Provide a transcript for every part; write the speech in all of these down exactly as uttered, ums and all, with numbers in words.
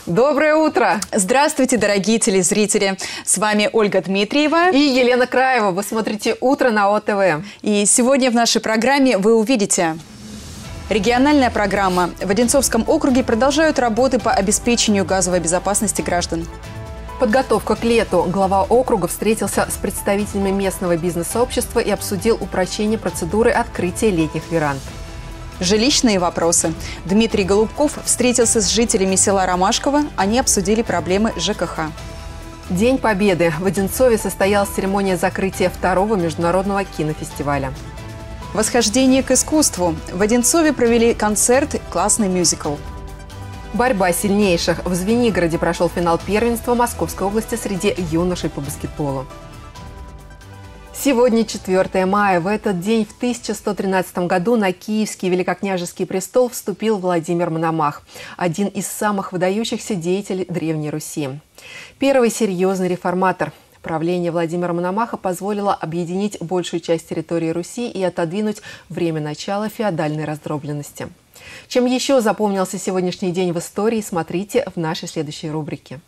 Доброе утро! Здравствуйте, дорогие телезрители! С вами Ольга Дмитриева и Елена Краева. Вы смотрите «Утро» на О Т В. И сегодня в нашей программе вы увидите: региональная программа. В Одинцовском округе продолжают работы по обеспечению газовой безопасности граждан. Подготовка к лету. Глава округа встретился с представителями местного бизнес-сообщества и обсудил упрощение процедуры открытия летних веранд. Жилищные вопросы. Дмитрий Голубков встретился с жителями села Ромашково. Они обсудили проблемы Ж К Х. День Победы. В Одинцове состоялась церемония закрытия второго международного кинофестиваля. Восхождение к искусству. В Одинцове провели концерт «Классный мюзикл». Борьба сильнейших. В Звенигороде прошел финал первенства Московской области среди юношей по баскетболу. Сегодня четвёртое мая. В этот день в тысяча сто тринадцатом году на Киевский великокняжеский престол вступил Владимир Мономах, один из самых выдающихся деятелей Древней Руси. Первый серьезный реформатор. Правление Владимира Мономаха позволило объединить большую часть территории Руси и отодвинуть время начала феодальной раздробленности. Чем еще запомнился сегодняшний день в истории, смотрите в нашей следующей рубрике.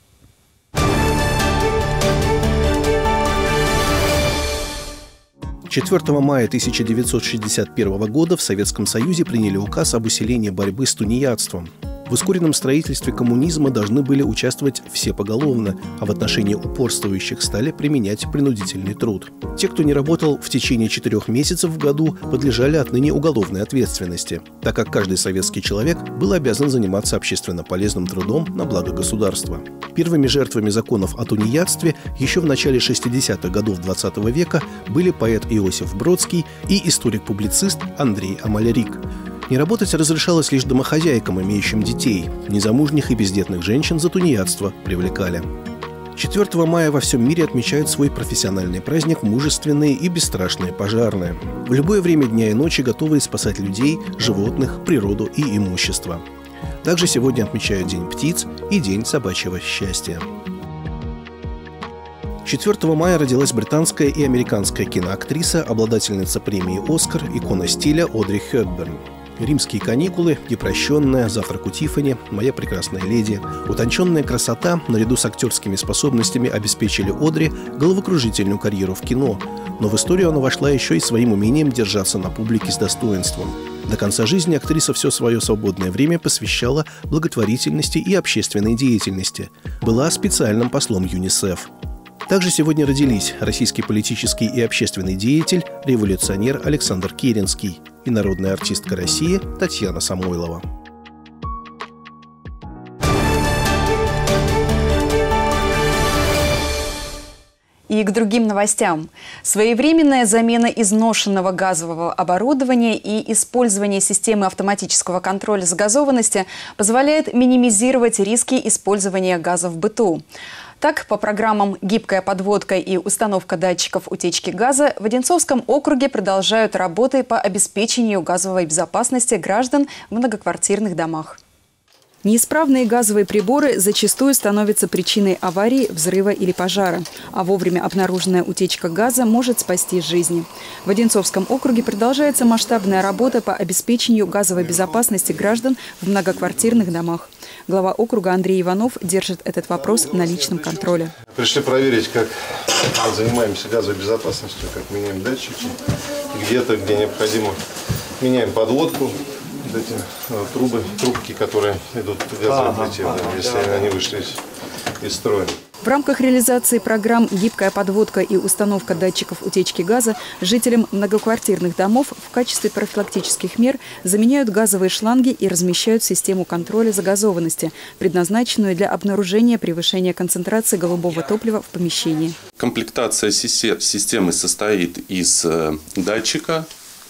четвёртого мая тысяча девятьсот шестьдесят первого года в Советском Союзе приняли указ об усилении борьбы с тунеядством. В ускоренном строительстве коммунизма должны были участвовать все поголовно, а в отношении упорствующих стали применять принудительный труд. Те, кто не работал в течение четырех месяцев в году, подлежали отныне уголовной ответственности, так как каждый советский человек был обязан заниматься общественно полезным трудом на благо государства. Первыми жертвами законов о тунеядстве еще в начале шестидесятых годов двадцатого века были поэт Иосиф Бродский и историк-публицист Андрей Амалярик. Не работать разрешалось лишь домохозяйкам, имеющим детей. Незамужних и бездетных женщин за тунеядство привлекали. четвёртого мая во всем мире отмечают свой профессиональный праздник мужественные и бесстрашные пожарные. В любое время дня и ночи готовые спасать людей, животных, природу и имущество. Также сегодня отмечают День птиц и День собачьего счастья. четвёртого мая родилась британская и американская киноактриса, обладательница премии «Оскар», икона стиля Одри Хепберн. «Римские каникулы», «Непрощенная», «Завтрак у Тиффани», «Моя прекрасная леди». Утонченная красота наряду с актерскими способностями обеспечили Одри головокружительную карьеру в кино. Но в историю она вошла еще и своим умением держаться на публике с достоинством. До конца жизни актриса все свое свободное время посвящала благотворительности и общественной деятельности. Была специальным послом ЮНИСЕФ. Также сегодня родились российский политический и общественный деятель, революционер Александр Керенский и народная артистка России Татьяна Самойлова. И к другим новостям. Своевременная замена изношенного газового оборудования и использование системы автоматического контроля загазованности позволяет минимизировать риски использования газа в быту. Так, по программам «Гибкая подводка» и установка датчиков утечки газа в Одинцовском округе продолжают работы по обеспечению газовой безопасности граждан в многоквартирных домах. Неисправные газовые приборы зачастую становятся причиной аварии, взрыва или пожара, а вовремя обнаруженная утечка газа может спасти жизни. В Одинцовском округе продолжается масштабная работа по обеспечению газовой безопасности граждан в многоквартирных домах. Глава округа Андрей Иванов держит этот вопрос на личном контроле. Пришли проверить, как мы занимаемся газовой безопасностью, как меняем датчики, где-то, где необходимо, меняем подводку. Вот эти э, трубы, трубки, которые идут в газовое плите, да, если они вышли из, из строя. В рамках реализации программ «Гибкая подводка» и установка датчиков утечки газа жителям многоквартирных домов в качестве профилактических мер заменяют газовые шланги и размещают систему контроля загазованности, предназначенную для обнаружения превышения концентрации голубого топлива в помещении. Комплектация системы состоит из датчика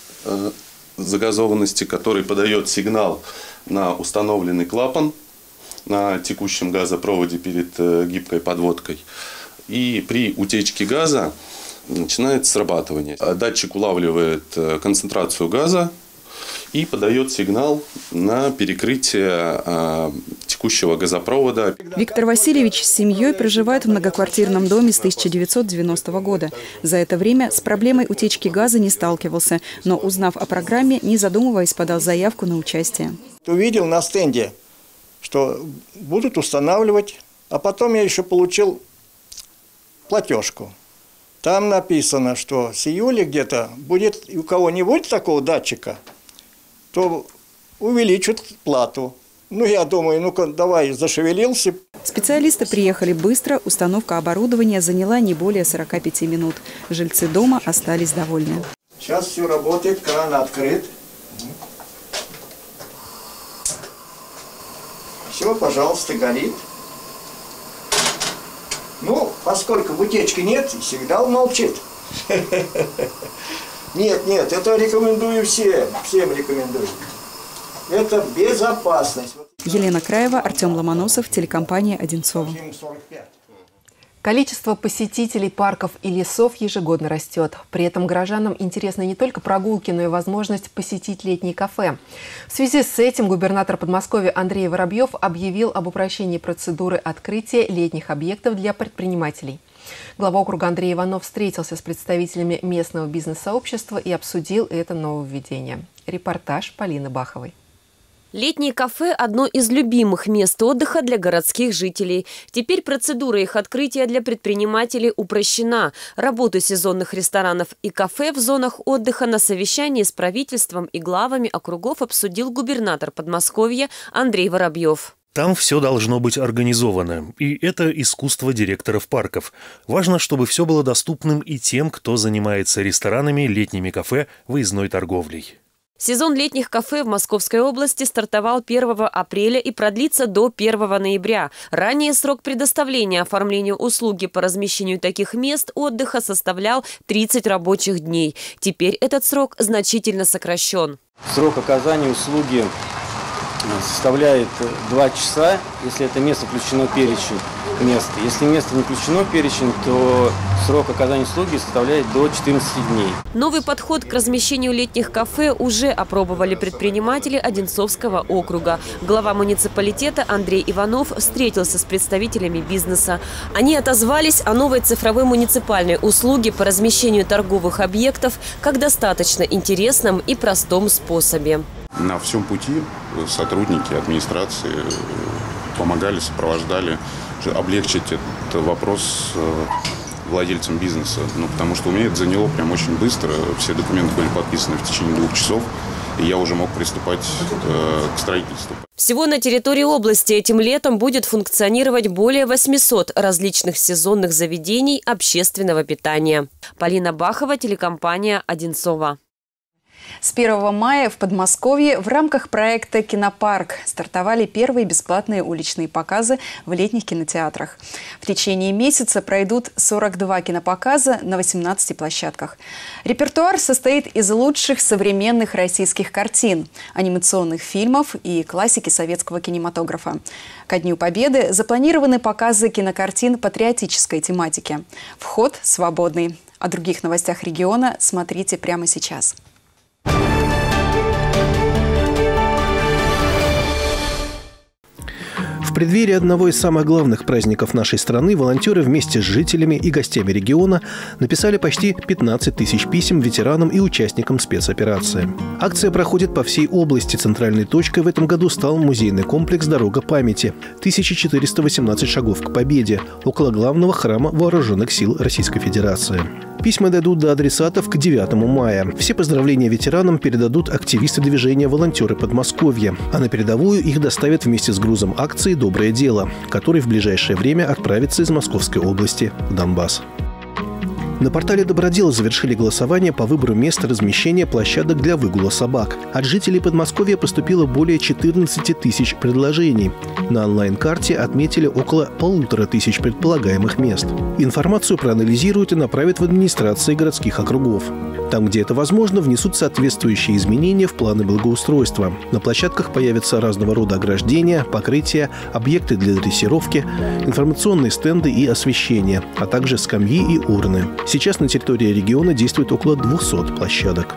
загазованности, который подает сигнал на установленный клапан на текущем газопроводе перед гибкой подводкой. И при утечке газа начинает срабатывание. Датчик улавливает концентрацию газа и подает сигнал на перекрытие э, текущего газопровода. Виктор Васильевич с семьей проживает в многоквартирном доме с тысяча девятьсот девяностого года. За это время с проблемой утечки газа не сталкивался, но, узнав о программе, не задумываясь, подал заявку на участие. Увидел на стенде, что будут устанавливать, а потом я еще получил платежку. Там написано, что с июля где-то будет, у кого не будет такого датчика, то увеличат плату. Ну, я думаю, ну-ка, давай, зашевелился. Специалисты приехали быстро, установка оборудования заняла не более сорока пяти минут. Жильцы дома остались довольны. Сейчас все работает, кран открыт. Все, пожалуйста, горит. Ну, поскольку утечки нет, сигнал молчит. Нет, нет, это рекомендую всем, всем рекомендую. Это безопасность. Елена Краева, Артем Ломоносов, телекомпания «Одинцово». Количество посетителей парков и лесов ежегодно растет. При этом горожанам интересны не только прогулки, но и возможность посетить летние кафе. В связи с этим губернатор Подмосковья Андрей Воробьев объявил об упрощении процедуры открытия летних объектов для предпринимателей. Глава округа Андрей Иванов встретился с представителями местного бизнес-сообщества и обсудил это нововведение. Репортаж Полины Баховой. Летние кафе – одно из любимых мест отдыха для городских жителей. Теперь процедура их открытия для предпринимателей упрощена. Работу сезонных ресторанов и кафе в зонах отдыха на совещании с правительством и главами округов обсудил губернатор Подмосковья Андрей Воробьев. Там все должно быть организовано, и это искусство директоров парков. Важно, чтобы все было доступным и тем, кто занимается ресторанами, летними кафе, выездной торговлей. Сезон летних кафе в Московской области стартовал первого апреля и продлится до первого ноября. Ранее срок предоставления оформления услуги по размещению таких мест отдыха составлял тридцать рабочих дней. Теперь этот срок значительно сокращен. Срок оказания услуги составляет два часа, если это место включено в перечень мест. Если место не включено в перечень, то срок оказания услуги составляет до четырнадцати дней. Новый подход к размещению летних кафе уже опробовали предприниматели Одинцовского округа. Глава муниципалитета Андрей Иванов встретился с представителями бизнеса. Они отозвались о новой цифровой муниципальной услуге по размещению торговых объектов как достаточно интересном и простом способе. На всем пути сотрудники администрации помогали, сопровождали, облегчить этот вопрос владельцам бизнеса. Ну, потому что у меня это заняло прям очень быстро. Все документы были подписаны в течение двух часов, и я уже мог приступать э, к строительству. Всего на территории области этим летом будет функционировать более восьмисот различных сезонных заведений общественного питания. Полина Бахова, телекомпания «Одинцово». С первого мая в Подмосковье в рамках проекта «Кинопарк» стартовали первые бесплатные уличные показы в летних кинотеатрах. В течение месяца пройдут сорок два кинопоказа на восемнадцати площадках. Репертуар состоит из лучших современных российских картин, анимационных фильмов и классики советского кинематографа. Ко Дню Победы запланированы показы кинокартин патриотической тематики. Вход свободный. О других новостях региона смотрите прямо сейчас. В преддверии одного из самых главных праздников нашей страны волонтеры вместе с жителями и гостями региона написали почти пятнадцать тысяч писем ветеранам и участникам спецоперации. Акция проходит по всей области. Центральной точкой в этом году стал музейный комплекс «Дорога памяти» – тысяча четыреста восемнадцать шагов к победе, около главного храма Вооруженных сил Российской Федерации. Письма дойдут до адресатов к девятому мая. Все поздравления ветеранам передадут активисты движения «Волонтеры Подмосковья», а на передовую их доставят вместе с грузом акции «Доброе дело», который в ближайшее время отправится из Московской области в Донбасс. На портале «Добродел» завершили голосование по выбору места размещения площадок для выгула собак. От жителей Подмосковья поступило более четырнадцати тысяч предложений. На онлайн-карте отметили около полутора тысяч предполагаемых мест. Информацию проанализируют и направят в администрации городских округов. Там, где это возможно, внесут соответствующие изменения в планы благоустройства. На площадках появятся разного рода ограждения, покрытия, объекты для дрессировки, информационные стенды и освещение, а также скамьи и урны. Сейчас на территории региона действует около двухсот площадок.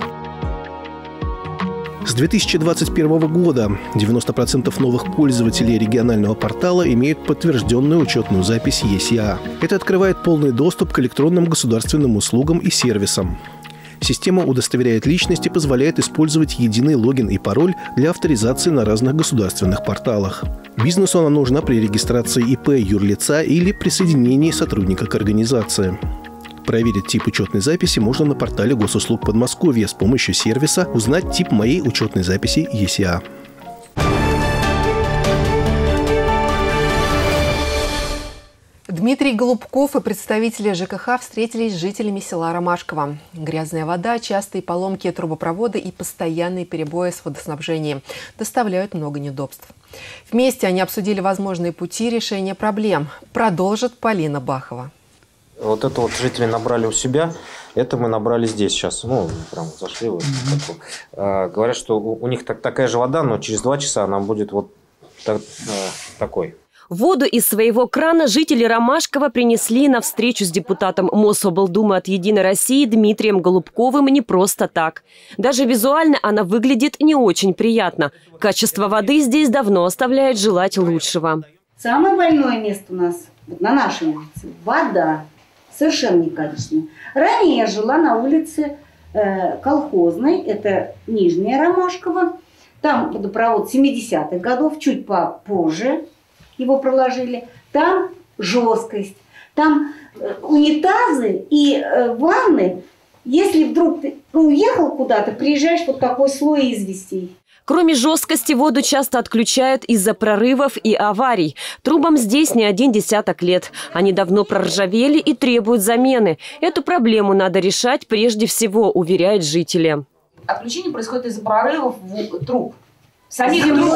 С две тысячи двадцать первого года девяносто процентов новых пользователей регионального портала имеют подтвержденную учетную запись ЕСЯ. Это открывает полный доступ к электронным государственным услугам и сервисам. Система удостоверяет личность и позволяет использовать единый логин и пароль для авторизации на разных государственных порталах. Бизнесу она нужна при регистрации ИП юрлица или присоединении сотрудника к организации. Проверить тип учетной записи можно на портале Госуслуг Подмосковья с помощью сервиса «Узнать тип моей учетной записи ЕСИА». Дмитрий Голубков и представители ЖКХ встретились с жителями села Ромашково. Грязная вода, частые поломки трубопровода и постоянные перебои с водоснабжением доставляют много неудобств. Вместе они обсудили возможные пути решения проблем. Продолжит Полина Бахова. Вот это вот жители набрали у себя, это мы набрали здесь сейчас. Ну, прям зашли. Вот, mm-hmm. а, говорят, что у, у них так, такая же вода, но через два часа она будет вот так, а, такой. Воду из своего крана жители Ромашкова принесли на встречу с депутатом Мособлдумы от «Единой России» Дмитрием Голубковым не просто так. Даже визуально она выглядит не очень приятно. Качество воды здесь давно оставляет желать лучшего. Самое больное место у нас вот на нашей улице – вода. Совершенно некачественная. Ранее я жила на улице э, колхозной, это Нижняя Ромашково. Там водопровод семидесятых годов, чуть попозже его проложили. Там жесткость, там э, унитазы и э, ванны. Если вдруг ты ну, уехал куда-то, приезжаешь, вот такой слой известей. Кроме жесткости, воду часто отключают из-за прорывов и аварий. Трубам здесь не один десяток лет. Они давно проржавели и требуют замены. Эту проблему надо решать прежде всего, уверяют жители. Отключение происходит из-за прорывов труб. Самих труб.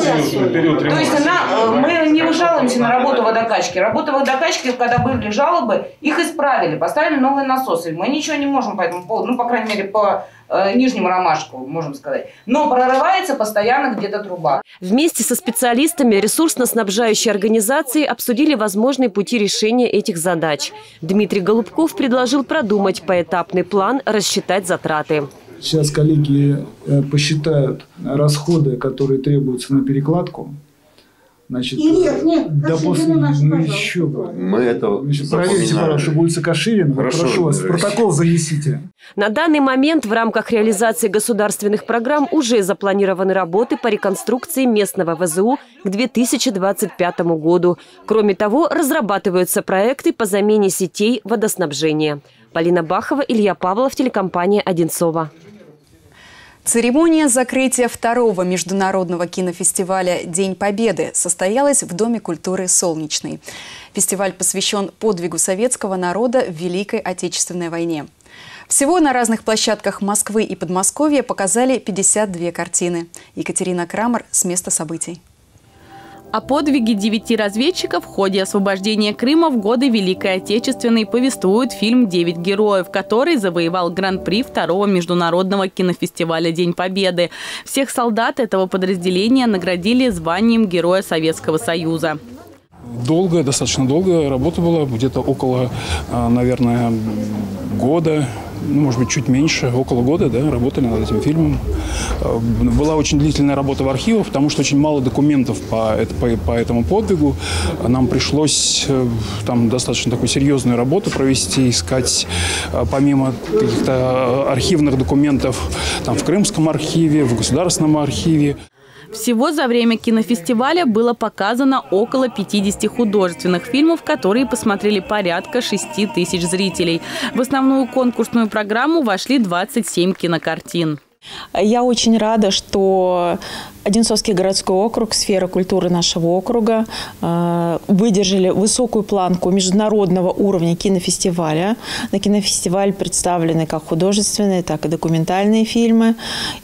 То есть она, мы не жалуемся на работу водокачки. Работа водокачки, когда были жалобы, их исправили, поставили новые насосы. Мы ничего не можем по этому поводу, ну, по крайней мере, по э, Нижнему Ромашкову, можем сказать. Но прорывается постоянно где-то труба. Вместе со специалистами ресурсно-снабжающей организации обсудили возможные пути решения этих задач. Дмитрий Голубков предложил продумать поэтапный план, рассчитать затраты. Сейчас коллеги посчитают расходы, которые требуются на перекладку. Значит, и нет, нет, да после, ну еще бы. Мы это проверьте, пожалуйста, чтобы улица Каширина. Хорошо, прошу вас, протокол занесите. На данный момент в рамках реализации государственных программ уже запланированы работы по реконструкции местного ВЗУ к две тысячи двадцать пятому году. Кроме того, разрабатываются проекты по замене сетей водоснабжения. Полина Бахова, Илья Павлов, телекомпания «Одинцово». Церемония закрытия второго международного кинофестиваля «День Победы» состоялась в Доме культуры «Солнечный». Фестиваль посвящен подвигу советского народа в Великой Отечественной войне. Всего на разных площадках Москвы и Подмосковья показали пятьдесят две картины. Екатерина Крамер с места событий. О подвиге девяти разведчиков в ходе освобождения Крыма в годы Великой Отечественной повествует фильм «Девять героев», который завоевал гран-при второго международного кинофестиваля «День Победы». Всех солдат этого подразделения наградили званием Героя Советского Союза. Долгая, достаточно долгая работа была, где-то около, наверное, года, ну, может быть, чуть меньше, около года, да, работали над этим фильмом. Была очень длительная работа в архивах, потому что очень мало документов по, по, по этому подвигу. Нам пришлось там достаточно такую серьезную работу провести, искать помимо каких-то архивных документов там, в Крымском архиве, в Государственном архиве. Всего за время кинофестиваля было показано около пятидесяти художественных фильмов, которые посмотрели порядка шести тысяч зрителей. В основную конкурсную программу вошли двадцать семь кинокартин. Я очень рада, что Одинцовский городской округ, сфера культуры нашего округа э, выдержали высокую планку международного уровня кинофестиваля. На кинофестиваль представлены как художественные, так и документальные фильмы.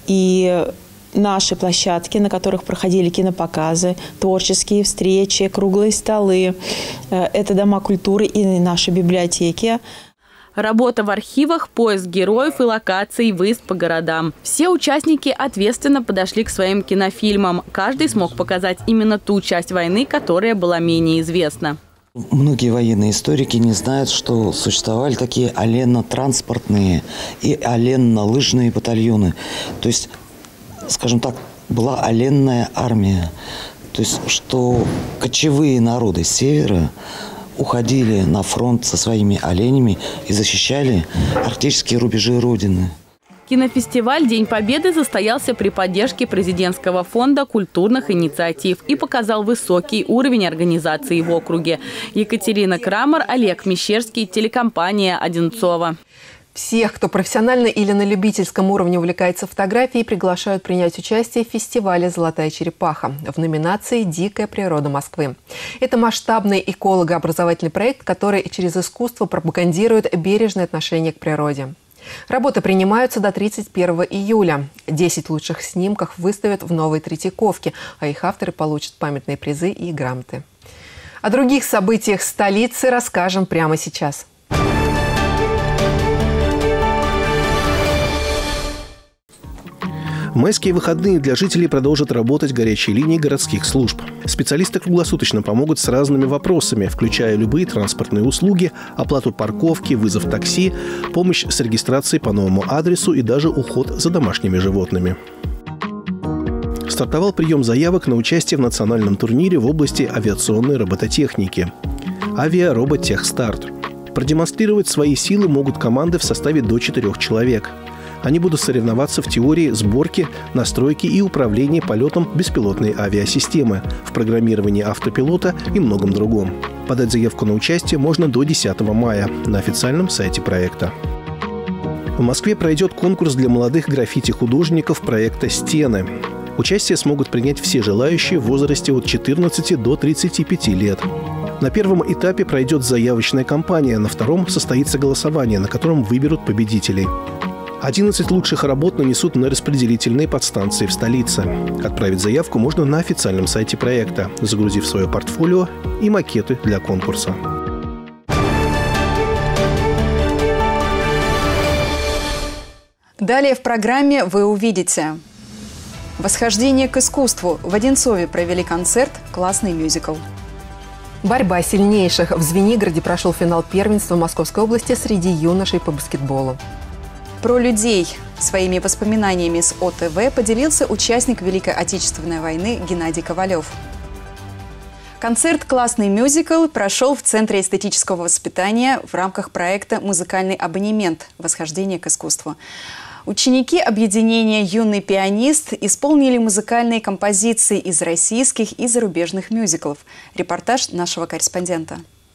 И наши площадки, на которых проходили кинопоказы, творческие встречи, круглые столы. Это дома культуры и наши библиотеки. Работа в архивах, поиск героев и локаций, выезд по городам. Все участники ответственно подошли к своим кинофильмам. Каждый смог показать именно ту часть войны, которая была менее известна. Многие военные историки не знают, что существовали такие оленно-транспортные и оленно-лыжные батальоны. То есть, скажем так, была оленная армия. То есть, что кочевые народы севера уходили на фронт со своими оленями и защищали арктические рубежи Родины. Кинофестиваль «День Победы» состоялся при поддержке президентского фонда культурных инициатив и показал высокий уровень организации в округе. Екатерина Крамер, Олег Мещерский, телекомпания «Одинцово». Всех, кто профессионально или на любительском уровне увлекается фотографией, приглашают принять участие в фестивале «Золотая черепаха» в номинации «Дикая природа Москвы». Это масштабный эколого-образовательный проект, который через искусство пропагандирует бережное отношение к природе. Работы принимаются до тридцать первого июля. десять лучших снимков выставят в Новой Третьяковке, а их авторы получат памятные призы и грамоты. О других событиях столицы расскажем прямо сейчас. В майские выходные для жителей продолжат работать горячие линии городских служб. Специалисты круглосуточно помогут с разными вопросами, включая любые транспортные услуги, оплату парковки, вызов такси, помощь с регистрацией по новому адресу и даже уход за домашними животными. Стартовал прием заявок на участие в национальном турнире в области авиационной робототехники «Авиароботехстарт». Продемонстрировать свои силы могут команды в составе до четырех человек. Они будут соревноваться в теории сборки, настройки и управления полетом беспилотной авиасистемы, в программировании автопилота и многом другом. Подать заявку на участие можно до десятого мая на официальном сайте проекта. В Москве пройдет конкурс для молодых граффити-художников проекта «Стены». Участие смогут принять все желающие в возрасте от четырнадцати до тридцати пяти лет. На первом этапе пройдет заявочная кампания, на втором состоится голосование, на котором выберут победителей. одиннадцать лучших работ нанесут на распределительные подстанции в столице. Отправить заявку можно на официальном сайте проекта, загрузив свое портфолио и макеты для конкурса. Далее в программе вы увидите: восхождение к искусству. В Одинцове провели концерт «Классный мюзикл». Борьба сильнейших. В Звенигороде прошел финал первенства Московской области среди юношей по баскетболу. Про людей. Своими воспоминаниями с О Тэ Вэ поделился участник Великой Отечественной войны Геннадий Ковалев. Концерт «Классный мюзикл» прошел в Центре эстетического воспитания в рамках проекта «Музыкальный абонемент. Восхождение к искусству». Ученики объединения «Юный пианист» исполнили музыкальные композиции из российских и зарубежных мюзиклов. Репортаж нашего корреспондента.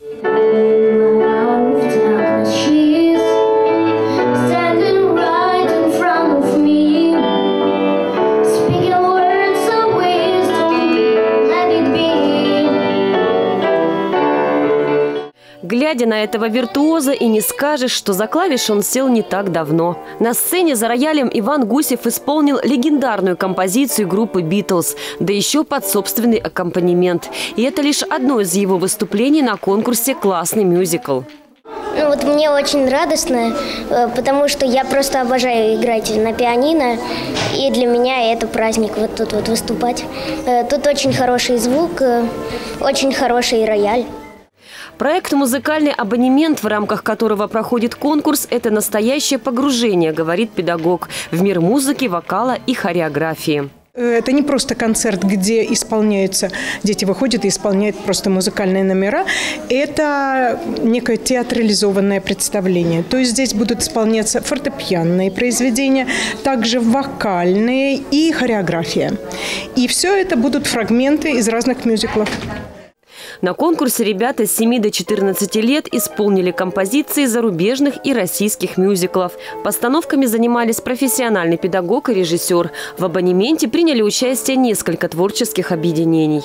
Глядя на этого виртуоза, и не скажешь, что за клавиш он сел не так давно. На сцене за роялем Иван Гусев исполнил легендарную композицию группы «Битлз», да еще под собственный аккомпанемент. И это лишь одно из его выступлений на конкурсе «Классный мюзикл». Ну, вот мне очень радостно, потому что я просто обожаю играть на пианино, и для меня это праздник вот тут вот выступать. Тут очень хороший звук, очень хороший рояль. Проект «Музыкальный абонемент», в рамках которого проходит конкурс, это настоящее погружение, говорит педагог, в мир музыки, вокала и хореографии. Это не просто концерт, где исполняются, дети выходят и исполняют просто музыкальные номера. Это некое театрализованное представление. То есть здесь будут исполняться фортепианные произведения, также вокальные и хореография. И все это будут фрагменты из разных мюзиклов. На конкурсе ребята с семи до четырнадцати лет исполнили композиции зарубежных и российских мюзиклов. Постановками занимались профессиональный педагог и режиссер. В абонементе приняли участие несколько творческих объединений.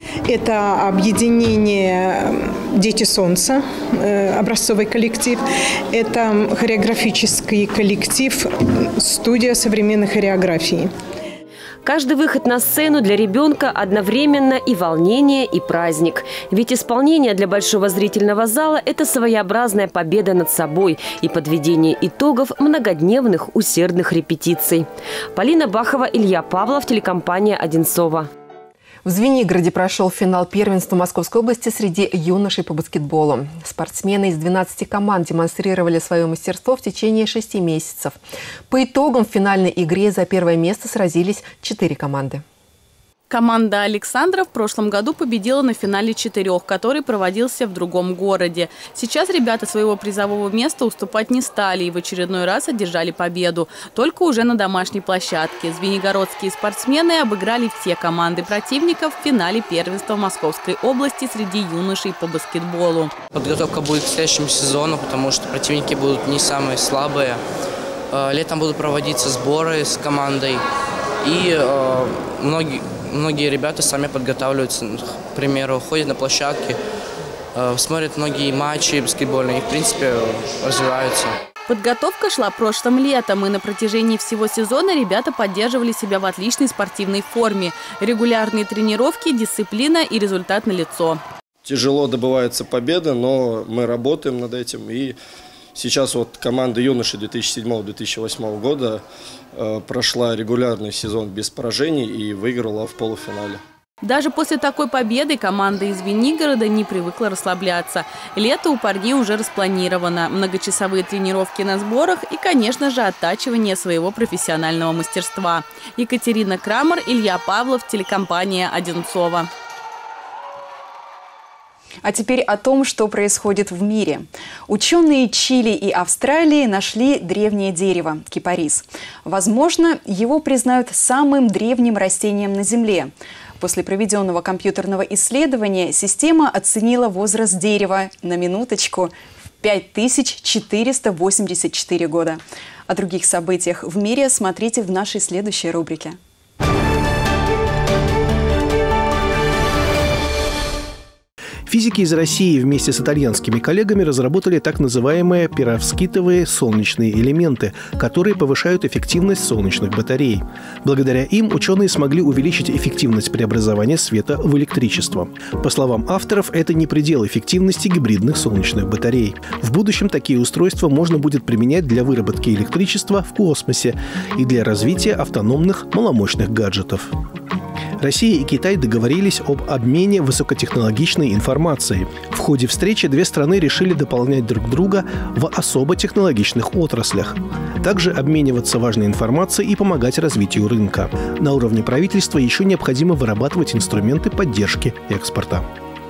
Это объединение «Дети солнца», образцовый коллектив. Это хореографический коллектив «Студия современной хореографии». Каждый выход на сцену для ребенка одновременно и волнение, и праздник. Ведь исполнение для большого зрительного зала – это своеобразная победа над собой и подведение итогов многодневных усердных репетиций. Полина Бахова, Илья Павлов, телекомпания «Одинцово». В Звенигороде прошел финал первенства Московской области среди юношей по баскетболу. Спортсмены из двенадцати команд демонстрировали свое мастерство в течение шести месяцев. По итогам в финальной игре за первое место сразились четыре команды. Команда Александра в прошлом году победила на финале четырех, который проводился в другом городе. Сейчас ребята своего призового места уступать не стали и в очередной раз одержали победу. Только уже на домашней площадке. Звенигородские спортсмены обыграли все команды противников в финале первенства Московской области среди юношей по баскетболу. Подготовка будет к следующему сезону, потому что противники будут не самые слабые. Летом будут проводиться сборы с командой. И э, многие, многие ребята сами подготавливаются, к примеру, ходят на площадке, э, смотрят многие матчи баскетбольные и, в принципе, развиваются. Подготовка шла прошлым летом, и на протяжении всего сезона ребята поддерживали себя в отличной спортивной форме. Регулярные тренировки, дисциплина и результат налицо. Тяжело добывается победа, но мы работаем над этим. И сейчас вот команда юношей две тысячи седьмого — две тысячи восьмого года э, прошла регулярный сезон без поражений и выиграла в полуфинале. Даже после такой победы команда из Звенигорода не привыкла расслабляться. Лето у парней уже распланировано. Многочасовые тренировки на сборах и, конечно же, оттачивание своего профессионального мастерства. Екатерина Крамер, Илья Павлов, телекомпания «Одинцово». А теперь о том, что происходит в мире. Ученые Чили и Австралии нашли древнее дерево – кипарис. Возможно, его признают самым древним растением на Земле. После проведенного компьютерного исследования система оценила возраст дерева, на минуточку, в пять тысяч четыреста восемьдесят четыре года. О других событиях в мире смотрите в нашей следующей рубрике. Физики из России вместе с итальянскими коллегами разработали так называемые перовскитовые солнечные элементы, которые повышают эффективность солнечных батарей. Благодаря им ученые смогли увеличить эффективность преобразования света в электричество. По словам авторов, это не предел эффективности гибридных солнечных батарей. В будущем такие устройства можно будет применять для выработки электричества в космосе и для развития автономных маломощных гаджетов. Россия и Китай договорились об обмене высокотехнологичной информацией. В ходе встречи две страны решили дополнять друг друга в особо технологичных отраслях. Также обмениваться важной информацией и помогать развитию рынка. На уровне правительства еще необходимо вырабатывать инструменты поддержки экспорта.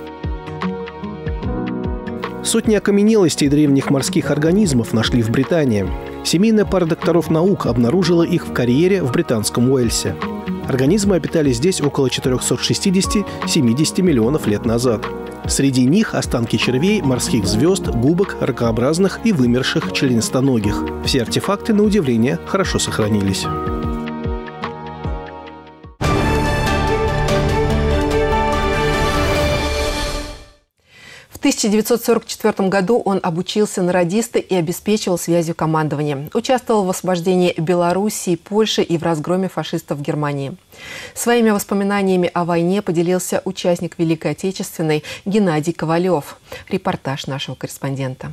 Сотни окаменелостей древних морских организмов нашли в Британии. Семейная пара докторов наук обнаружила их в карьере в британском Уэльсе. Организмы обитали здесь около четырёхсот шестидесяти — семидесяти миллионов лет назад. Среди них останки червей, морских звезд, губок, ракообразных и вымерших членистоногих. Все артефакты, на удивление, хорошо сохранились. В тысяча девятьсот сорок четвёртом году он обучился на радиста и обеспечивал связью командования. Участвовал в освобождении Белоруссии, Польши и в разгроме фашистов в Германии. Своими воспоминаниями о войне поделился участник Великой Отечественной Геннадий Ковалев. Репортаж нашего корреспондента.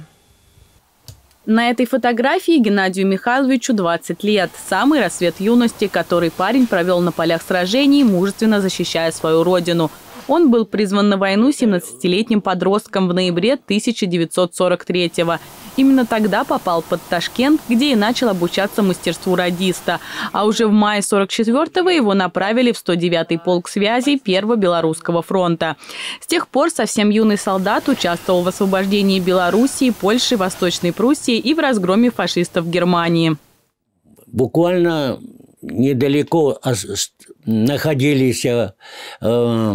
На этой фотографии Геннадию Михайловичу двадцать лет. Самый рассвет юности, который парень провел на полях сражений, мужественно защищая свою родину. Он был призван на войну семнадцатилетним подростком в ноябре тысяча девятьсот сорок третьего. Именно тогда попал под Ташкент, где и начал обучаться мастерству радиста. А уже в мае сорок четвёртого его направили в сто девятый полк связи Первого Белорусского фронта. С тех пор совсем юный солдат участвовал в освобождении Белоруссии, Польши, Восточной Пруссии и в разгроме фашистов в Германии. Буквально недалеко находились э,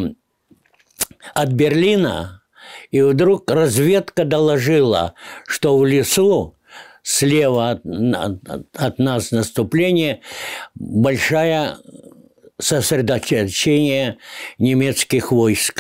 от Берлина, и вдруг разведка доложила, что в лесу слева от, от, от нас наступление большое сосредоточение немецких войск.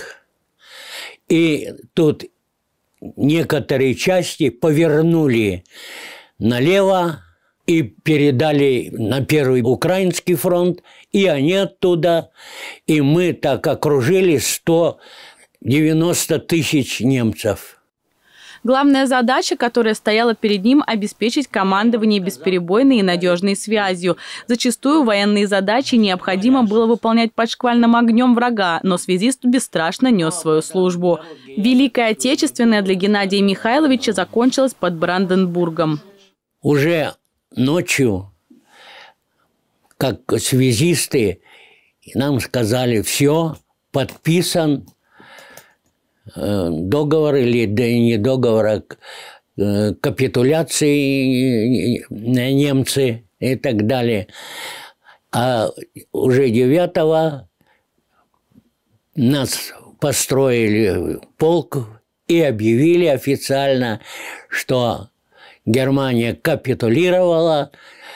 И тут некоторые части повернули налево и передали на Первый Украинский фронт, и они оттуда, и мы так окружили сто девяносто тысяч немцев. Главная задача, которая стояла перед ним, обеспечить командование бесперебойной и надежной связью. Зачастую военные задачи необходимо было выполнять под шквальным огнем врага, но связист бесстрашно нес свою службу. Великая Отечественная для Геннадия Михайловича закончилась под Бранденбургом. Уже ночью, как связисты, нам сказали, все, подписан договор или да, не договор, а капитуляции немцы и так далее. А уже девятого нас построили полк и объявили официально, что Германия капитулировала,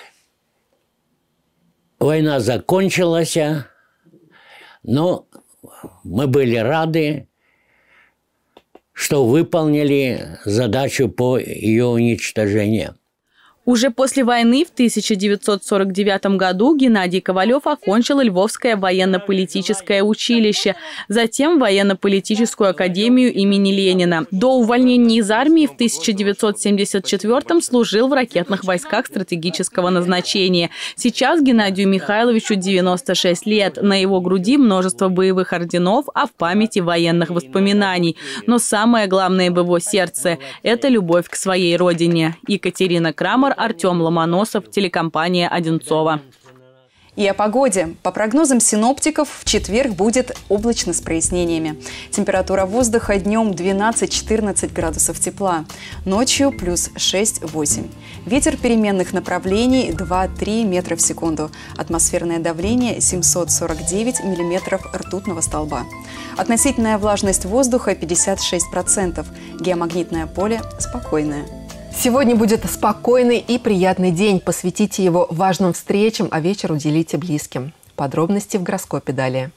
война закончилась, но мы были рады, что выполнили задачу по ее уничтожению. Уже после войны в тысяча девятьсот сорок девятом году Геннадий Ковалев окончил Львовское военно-политическое училище, затем военно-политическую академию имени Ленина. До увольнения из армии в тысяча девятьсот семьдесят четвёртом служил в ракетных войсках стратегического назначения. Сейчас Геннадию Михайловичу девяносто шесть лет. На его груди множество боевых орденов, а в памяти военных воспоминаний. Но самое главное в его сердце – это любовь к своей родине. Екатерина Крамер, Артем Ломоносов, телекомпания «Одинцово». И о погоде. По прогнозам синоптиков, в четверг будет облачно с прояснениями. Температура воздуха днем двенадцать-четырнадцать градусов тепла, ночью плюс шесть-восемь. Ветер переменных направлений два-три метра в секунду. Атмосферное давление семьсот сорок девять миллиметров ртутного столба. Относительная влажность воздуха пятьдесят шесть процентов. Геомагнитное поле спокойное. Сегодня будет спокойный и приятный день. Посвятите его важным встречам, а вечер уделите близким. Подробности в гороскопе далее.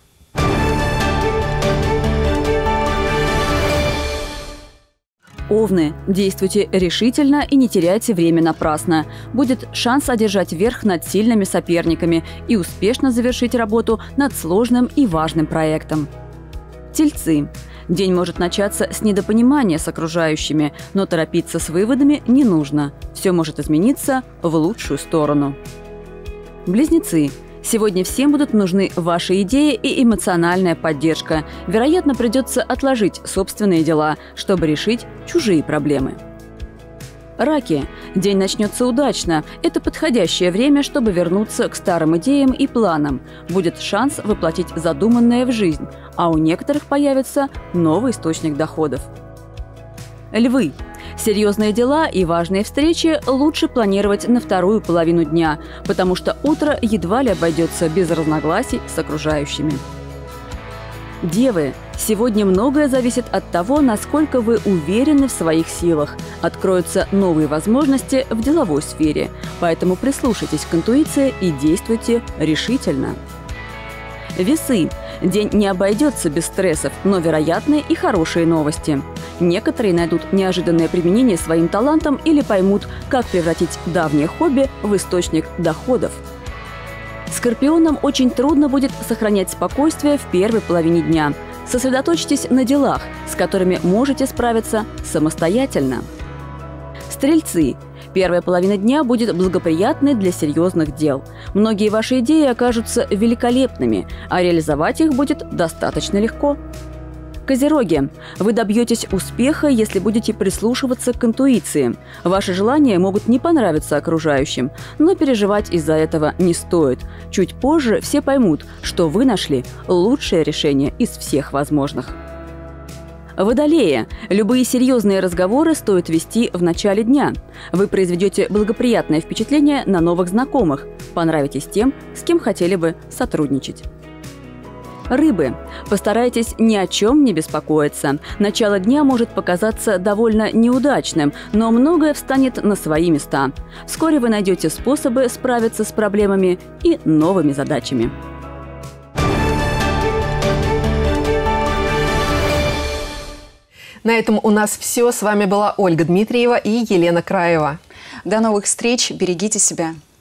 Овны. Действуйте решительно и не теряйте время напрасно. Будет шанс одержать верх над сильными соперниками и успешно завершить работу над сложным и важным проектом. Тельцы. День может начаться с недопонимания с окружающими, но торопиться с выводами не нужно. Все может измениться в лучшую сторону. Близнецы. Сегодня всем будут нужны ваши идеи и эмоциональная поддержка. Вероятно, придется отложить собственные дела, чтобы решить чужие проблемы. Раки. День начнется удачно. Это подходящее время, чтобы вернуться к старым идеям и планам. Будет шанс воплотить задуманное в жизнь, а у некоторых появится новый источник доходов. Львы. Серьезные дела и важные встречи лучше планировать на вторую половину дня, потому что утро едва ли обойдется без разногласий с окружающими. Девы. Сегодня многое зависит от того, насколько вы уверены в своих силах. Откроются новые возможности в деловой сфере, поэтому прислушайтесь к интуиции и действуйте решительно. Весы. День не обойдется без стрессов, но вероятны и хорошие новости. Некоторые найдут неожиданное применение своим талантам или поймут, как превратить давнее хобби в источник доходов. Скорпионам очень трудно будет сохранять спокойствие в первой половине дня. Сосредоточьтесь на делах, с которыми можете справиться самостоятельно. Стрельцы. Первая половина дня будет благоприятной для серьезных дел. Многие ваши идеи окажутся великолепными, а реализовать их будет достаточно легко. Козероги. Вы добьетесь успеха, если будете прислушиваться к интуиции. Ваши желания могут не понравиться окружающим, но переживать из-за этого не стоит. Чуть позже все поймут, что вы нашли лучшее решение из всех возможных. Водолеи. Любые серьезные разговоры стоит вести в начале дня. Вы произведете благоприятное впечатление на новых знакомых. Понравитесь тем, с кем хотели бы сотрудничать. Рыбы. Постарайтесь ни о чем не беспокоиться. Начало дня может показаться довольно неудачным, но многое встанет на свои места. Вскоре вы найдете способы справиться с проблемами и новыми задачами. На этом у нас все. С вами была Ольга Дмитриева и Елена Краева. До новых встреч. Берегите себя.